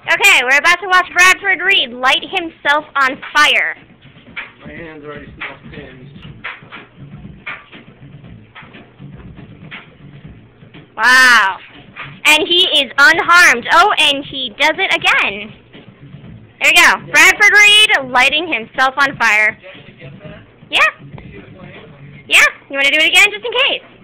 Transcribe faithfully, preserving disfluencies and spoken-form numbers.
Okay, we're about to watch Bradford Reed light himself on fire. My hands already smell singed. Wow. And he is unharmed. Oh, and he does it again. There you go. Bradford Reed lighting himself on fire. Yeah. Yeah. You want to do it again just in case?